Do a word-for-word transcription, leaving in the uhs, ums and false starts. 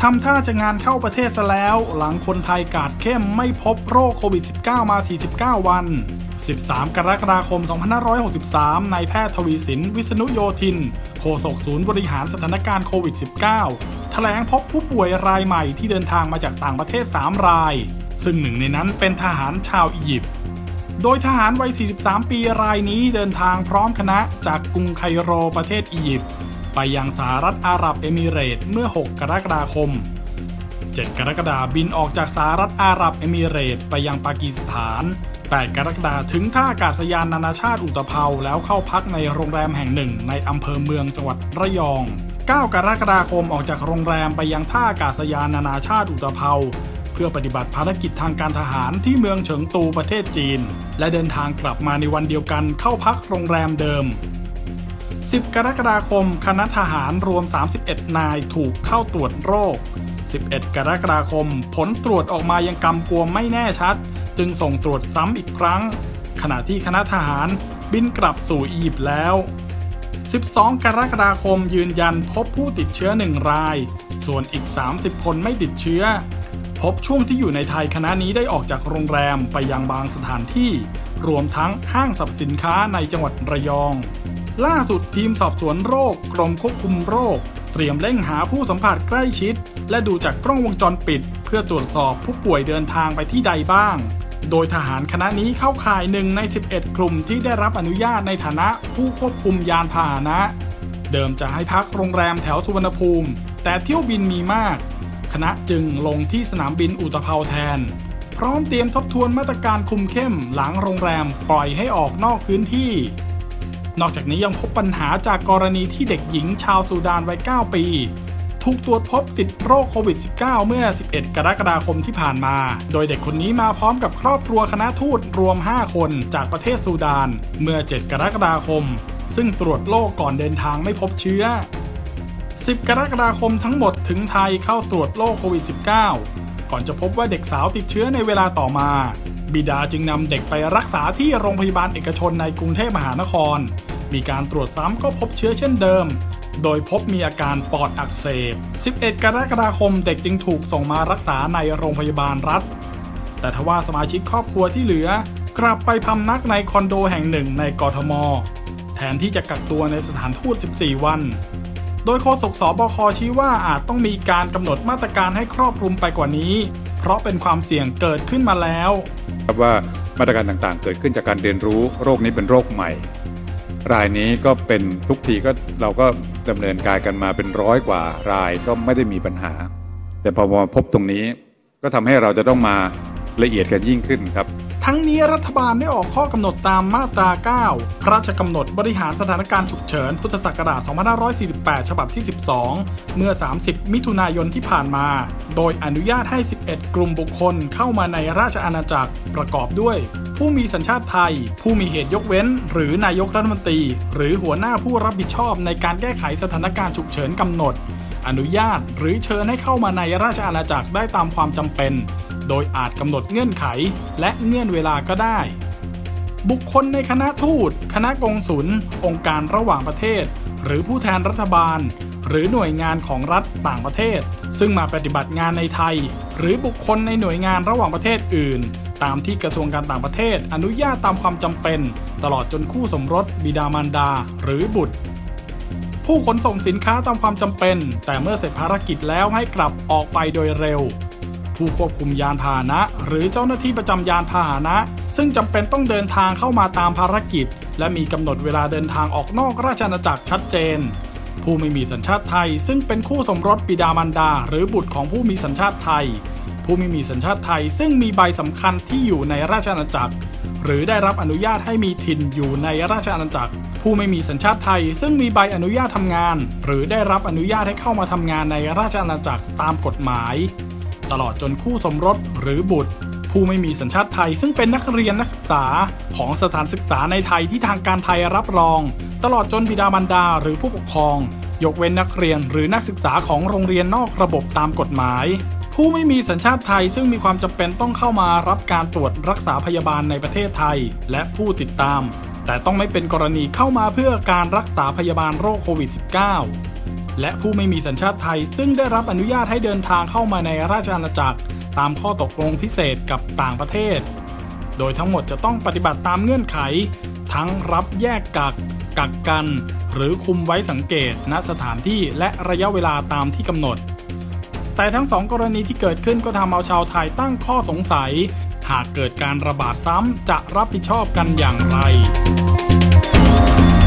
ทำท่าจะงานเข้าประเทศซะแล้วหลังคนไทยกาดเข้มไม่พบโรคโควิด สิบเก้า มา สี่สิบเก้า วัน สิบสาม กรกฎาคม สองพันห้าร้อยหกสิบสาม นายแพทย์ทวีสิน วิษณุโยธินโฆษกศูนย์บริหารสถานการณ์โควิด สิบเก้า แถลงพบผู้ป่วยรายใหม่ที่เดินทางมาจากต่างประเทศ สาม รายซึ่งหนึ่งในนั้นเป็นทหารชาวอียิปต์โดยทหารวัย สี่สิบสาม ปีรายนี้เดินทางพร้อมคณะจากกรุงไคโรประเทศอียิปต์ไปยังสหรัฐอาหรับเอมิเรตส์เมื่อ หก กรกฎาคม เจ็ด กรกฎาคมบินออกจากสหรัฐอาหรับเอมิเรตส์ไปยังปากีสถาน แปด กรกฎาคมถึงท่าอากาศยานนานาชาติอุตภาวแล้วเข้าพักในโรงแรมแห่งหนึ่งในอำเภอเมืองจังหวัดระยอง เก้า กรกฎาคมออกจากโรงแรมไปยังท่าอากาศยานนานาชาติอุตภาวเพื่อปฏิบัติภารกิจทางการทหารที่เมืองเฉิงตูประเทศจีนและเดินทางกลับมาในวันเดียวกันเข้าพักโรงแรมเดิม สิบ กรกฎาคมคณะทหารรวมสามสิบเอ็ดนายถูกเข้าตรวจโรค สิบเอ็ด กรกฎาคมผลตรวจออกมายังกำกวมไม่แน่ชัดจึงส่งตรวจซ้ำอีกครั้งขณะที่คณะทหารบินกลับสู่อียิปต์แล้ว สิบสอง กรกฎาคมยืนยันพบผู้ติดเชื้อหนึ่งรายส่วนอีกสามสิบคนไม่ติดเชื้อพบช่วงที่อยู่ในไทยคณะนี้ได้ออกจากโรงแรมไปยังบางสถานที่รวมทั้งห้างสรรพสินค้าในจังหวัดระยองล่าสุดทีมสอบสวนโรคกรมควบคุมโรคเตรียมเร่งหาผู้สัมผัสใกล้ชิดและดูจากกล้องวงจรปิดเพื่อตรวจสอบผู้ป่วยเดินทางไปที่ใดบ้างโดยทหารคณะนี้เข้าข่ายหนึ่งในสิบเอ็ดกลุ่มที่ได้รับอนุญาตในฐานะผู้ควบคุมยานพาหนะเดิมจะให้พักโรงแรมแถวสุวรรณภูมิแต่เที่ยวบินมีมากคณะจึงลงที่สนามบินอุตภาวแทนพร้อมเตรียมทบทวนมาตรการคุมเข้มหลังโรงแรมปล่อยให้ออกนอกพื้นที่นอกจากนี้ยังพบปัญหาจากกรณีที่เด็กหญิงชาวซูดานวัยเก้าปีถูกตรวจพบติดโรคโควิด สิบเก้า เมื่อ สิบเอ็ด กรกฎาคมที่ผ่านมาโดยเด็กคนนี้มาพร้อมกับครอบครัวคณะทูตรวมห้าคนจากประเทศซูดานเมื่อ เจ็ด กรกฎาคมซึ่งตรวจโรคก่อนเดินทางไม่พบเชื้อสิบ กรกฎาคมทั้งหมดถึงไทยเข้าตรวจโรคโควิด สิบเก้า ก่อนจะพบว่าเด็กสาวติดเชื้อในเวลาต่อมาบิดาจึงนำเด็กไปรักษาที่โรงพยาบาลเอกชนในกรุงเทพมหานครมีการตรวจซ้ำก็พบเชื้อเช่นเดิมโดยพบมีอาการปอดอักเสบ สิบเอ็ด กรกฎาคมเด็กจึงถูกส่งมารักษาในโรงพยาบาลรัฐแต่ทว่าสมาชิกครอบครัวที่เหลือกลับไปพำนักในคอนโดแห่งหนึ่งในกทม.แทนที่จะกักตัวในสถานทูตสิบสี่วันโดยโฆษกสบคชี้ว่าอาจต้องมีการกำหนดมาตรการให้ครอบคลุมไปกว่านี้เพราะเป็นความเสี่ยงเกิดขึ้นมาแล้วครับว่ามาตรการต่างๆเกิดขึ้นจากการเรียนรู้โรคนี้เป็นโรคใหม่รายนี้ก็เป็นทุกทีก็เราก็ดำเนินการกันมาเป็นร้อยกว่ารายก็ไม่ได้มีปัญหาแต่พอมาพบตรงนี้ก็ทำให้เราจะต้องมาละเอียดกันยิ่งขึ้นครับทั้งนี้รัฐบาลได้ออกข้อกำหนดตามมาตรา เก้า พระราชกำหนดบริหารสถานการณ์ฉุกเฉินพุทธศักราช สองพันห้าร้อยสี่สิบแปด ฉบับที่ สิบสอง เมื่อ สามสิบ มิถุนายนที่ผ่านมาโดยอนุญาตให้ สิบเอ็ด กลุ่มบุคคลเข้ามาในราชอาณาจักรประกอบด้วยผู้มีสัญชาติไทยผู้มีเหตุยกเว้นหรือนายกรัฐมนตรีหรือหัวหน้าผู้รับผิดชอบในการแก้ไขสถานการณ์ฉุกเฉินกำหนดอนุญาตหรือเชิญให้เข้ามาในราชอาณาจักรได้ตามความจำเป็นโดยอาจกำหนดเงื่อนไขและเงื่อนเวลาก็ได้บุคคลในคณะทูตคณะกงสุลองค์การระหว่างประเทศหรือผู้แทนรัฐบาลหรือหน่วยงานของรัฐต่างประเทศซึ่งมาปฏิบัติงานในไทยหรือบุคคลในหน่วยงานระหว่างประเทศอื่นตามที่กระทรวงการต่างประเทศอนุญาตตามความจำเป็นตลอดจนคู่สมรสบิดามารดาหรือบุตรผู้ขนส่งสินค้าตามความจำเป็นแต่เมื่อเสร็จภารกิจแล้วให้กลับออกไปโดยเร็วผู้ควบคุมยานพาหนะหรือเจ้าหน้าที่ประจำยานพาหนะซึ่งจำเป็นต้องเดินทางเข้ามาตามภารกิจและมีกำหนดเวลาเดินทางออกนอกราชอาณาจักรชัดเจนผู้ไม่มีสัญชาติไทยซึ่งเป็นคู่สมรสบิดามารดาหรือบุตรของผู้มีสัญชาติไทยผู้ไม่มีสัญชาติไทยซึ่งมีใบสำคัญที่อยู่ในราชอาณาจักรหรือได้รับอนุญาตให้มีถิ่นอยู่ในราชอาณาจักรผู้ไม่มีสัญชาติไทยซึ่งมีใบอนุญาตทำงานหรือได้รับอนุญาตให้เข้ามาทำงานในราชอาณาจักรตามกฎหมายตลอดจนคู่สมรสหรือบุตรผู้ไม่มีสัญชาติไทยซึ่งเป็นนักเรียนนักศึกษาของสถานศึกษาในไทยที่ทางการไทยรับรองตลอดจนบิดามารดาหรือผู้ปกครองยกเว้นนักเรียนหรือนักศึกษาของโรงเรียนนอกระบบตามกฎหมายผู้ไม่มีสัญชาติไทยซึ่งมีความจำเป็นต้องเข้ามารับการตรวจรักษาพยาบาลในประเทศไทยและผู้ติดตามแต่ต้องไม่เป็นกรณีเข้ามาเพื่อการรักษาพยาบาลโรคโควิด สิบเก้าและผู้ไม่มีสัญชาติไทยซึ่งได้รับอนุญาตให้เดินทางเข้ามาในราชอาณาจักรตามข้อตกลงพิเศษกับต่างประเทศโดยทั้งหมดจะต้องปฏิบัติตามเงื่อนไขทั้งรับแยกกักกักกันหรือคุมไว้สังเกตณสถานที่และระยะเวลาตามที่กำหนดแต่ทั้งสองกรณีที่เกิดขึ้นก็ทำเอาชาวไทยตั้งข้อสงสัยหากเกิดการระบาดซ้ำจะรับผิดชอบกันอย่างไร